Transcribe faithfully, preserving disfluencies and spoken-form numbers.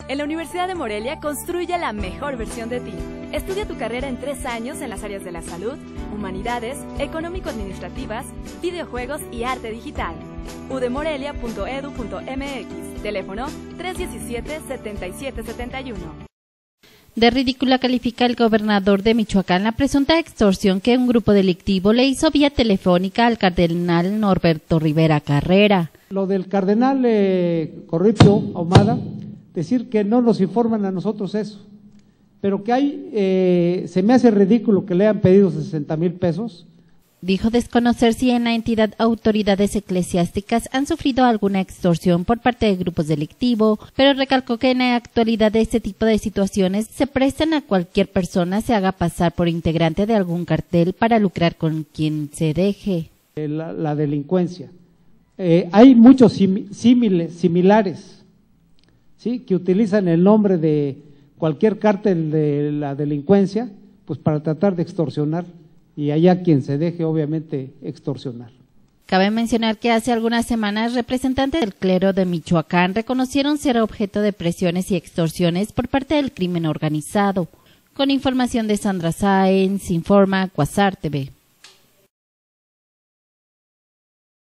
En la Universidad de Morelia construye la mejor versión de ti. Estudia tu carrera en tres años en las áreas de la salud, humanidades, económico-administrativas, videojuegos y arte digital. u d morelia punto e d u punto m x, teléfono tres uno siete, siete siete siete uno. De ridícula califica el gobernador de Michoacán la presunta extorsión que un grupo delictivo le hizo vía telefónica al cardenal Norberto Rivera Carrera. Lo del cardenal eh, Corripio Ahumada, decir que no nos informan a nosotros eso, pero que hay, eh, se me hace ridículo que le hayan pedido sesenta mil pesos. Dijo desconocer si en la entidad autoridades eclesiásticas han sufrido alguna extorsión por parte de grupos delictivos, pero recalcó que en la actualidad este tipo de situaciones se prestan a cualquier persona se haga pasar por integrante de algún cartel para lucrar con quien se deje. La, la delincuencia. Eh, hay muchos sim, símiles, similares, ¿sí?, que utilizan el nombre de cualquier cártel de la delincuencia, pues para tratar de extorsionar. Y haya quien se deje, obviamente, extorsionar. Cabe mencionar que hace algunas semanas representantes del clero de Michoacán reconocieron ser objeto de presiones y extorsiones por parte del crimen organizado. Con información de Sandra Sáenz, informa Quasar T V.